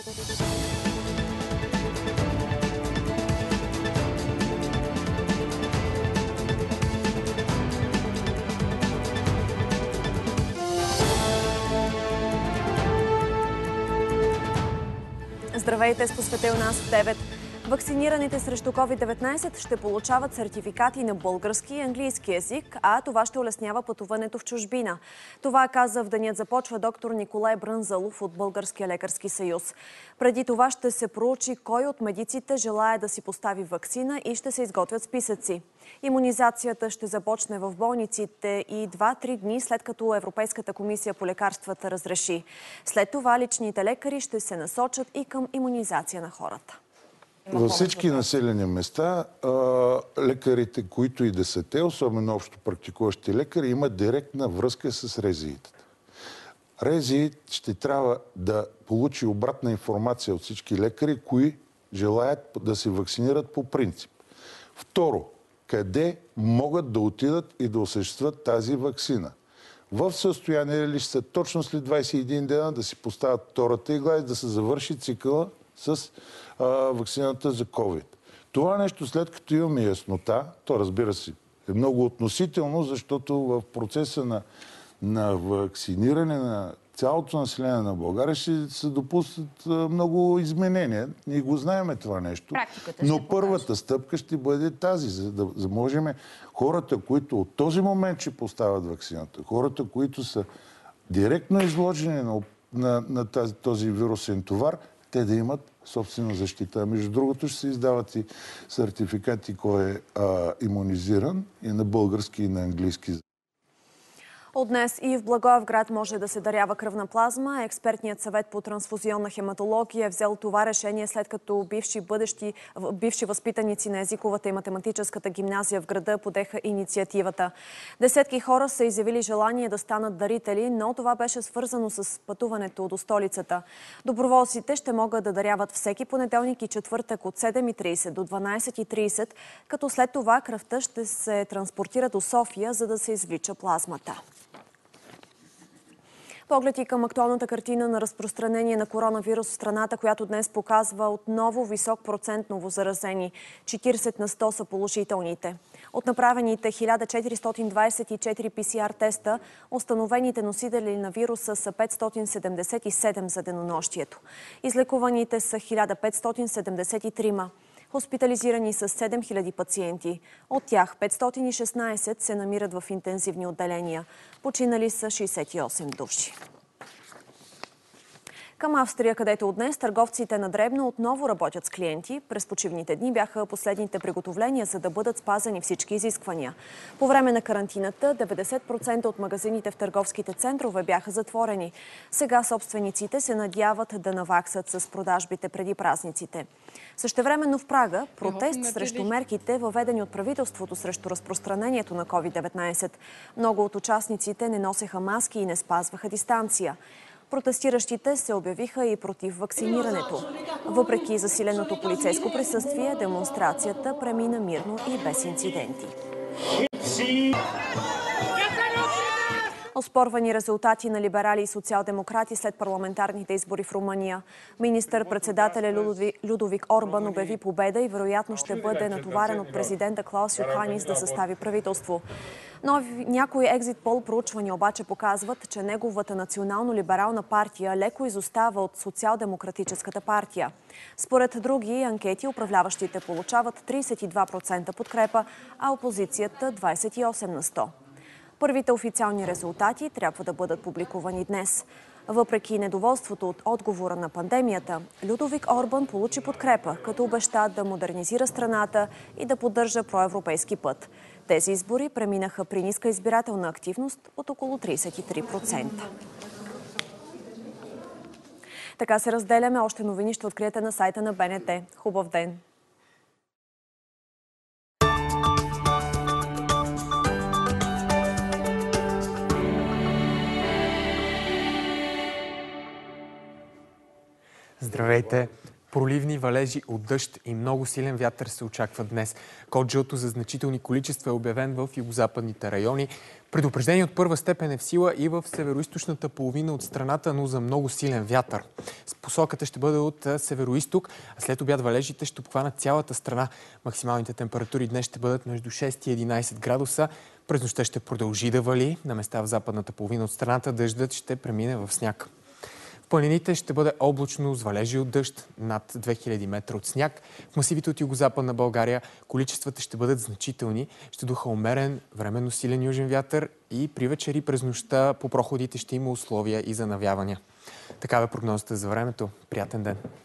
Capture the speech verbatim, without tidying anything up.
Здравейте, с посветил нас в девет. Вакцинираните срещу ковид деветнайсет ще получават сертификати на български и английски език, а това ще улеснява пътуването в чужбина. Това каза в денят започва доктор Николай Брънзалов от Българския лекарски съюз. Преди това ще се проучи кой от медиците желае да си постави вакцина и ще се изготвят списъци. Имунизацията ще започне в болниците и два-три дни след като Европейската комисия по лекарствата разреши. След това личните лекари ще се насочат и към имунизация на хората. Във всички населени места лекарите, които и да са те, особено общо практикуващи лекари, имат директна връзка с РЗИ-тата. РЗИ ще трябва да получи обратна информация от всички лекари, кои желаят да се вакцинират по принцип. Второ, къде могат да отидат и да осъществят тази вакцина? В състояние ли са точно след двайсет и един дена да си поставят втората игла и да се завърши цикъла с а, вакцината за COVID. Това нещо, след като имаме яснота, то разбира се е много относително, защото в процеса на, на вакциниране на цялото население на България ще се допуснат много изменения. Ние го знаем това нещо. Но първата стъпка ще бъде тази, за да за можем хората, които от този момент ще поставят вакцината, хората, които са директно изложени на, на, на тази, този вирусен товар, те да имат собствена защита. Между другото ще се издават и сертификати кой е а, имунизиран и на български, и на английски. От днес и в Благоевград може да се дарява кръвна плазма. Експертният съвет по трансфузионна хематология е взел това решение след като бивши, бъдещи, бивши възпитаници на езиковата и математическата гимназия в града подеха инициативата. Десетки хора са изявили желание да станат дарители, но това беше свързано с пътуването до столицата. Доброволците ще могат да даряват всеки понеделник и четвъртък от седем и трийсет до дванайсет и трийсет, като след това кръвта ще се транспортира до София, за да се извлича плазмата. Поглед и към актуалната картина на разпространение на коронавирус в страната, която днес показва отново висок процент новозаразени. четирийсет на сто са положителните. От направените хиляда четиристотин двайсет и четири пи си ар теста, установените носители на вируса са петстотин седемдесет и седем за денонощието. Излекуваните са хиляда петстотин седемдесет и три. Хоспитализирани са седем хиляди пациенти. От тях петстотин и шестнайсет се намират в интензивни отделения. Починали са шейсет и осем души. Към Австрия, където от днес търговците на дребно отново работят с клиенти. През почивните дни бяха последните приготовления, за да бъдат спазени всички изисквания. По време на карантината деветдесет процента от магазините в търговските центрове бяха затворени. Сега собствениците се надяват да наваксат с продажбите преди празниците. Същевременно в Прага протест срещу мерките, въведени от правителството срещу разпространението на ковид деветнайсет. Много от участниците не носеха маски и не спазваха дистанция. Протестиращите се обявиха и против вакцинирането. Въпреки засиленото полицейско присъствие, демонстрацията премина мирно и без инциденти. Оспорвани резултати на либерали и социал-демократи след парламентарните избори в Румъния. Министър-председателя Людовик Орбан обяви победа и вероятно ще бъде натоварен от президента Клаус Йоханис да състави правителство. Но някои екзит пол проучвания обаче показват, че неговата национално-либерална партия леко изостава от социал-демократическата партия. Според други анкети, управляващите получават трийсет и два процента подкрепа, а опозицията двайсет и осем на сто. Първите официални резултати трябва да бъдат публикувани днес. Въпреки недоволството от отговора на пандемията, Людовик Орбан получи подкрепа, като обеща да модернизира страната и да поддържа проевропейски път. Тези избори преминаха при ниска избирателна активност от около трийсет и три процента. Така се разделяме. Още новини ще откриете на сайта на Б Н Т. Хубав ден! Здравейте! Проливни валежи от дъжд и много силен вятър се очаква днес. Код жълто за значителни количества е обявен в югозападните райони. Предупреждение от първа степен е в сила и в североизточната половина от страната, но за много силен вятър. Посоката ще бъде от североизток, а след обяд валежите ще обхванат цялата страна. Максималните температури днес ще бъдат между шест и единайсет градуса. През нощта ще продължи да вали. На места в западната половина от страната дъждът ще премине в сняг. В планините ще бъде облачно с валежи от дъжд, над две хиляди метра от сняг. В масивите от югозападна България количествата ще бъдат значителни. Ще духа умерен, временно силен южен вятър и при вечери през нощта по проходите ще има условия и за навявания. Такава е прогнозата за времето. Приятен ден!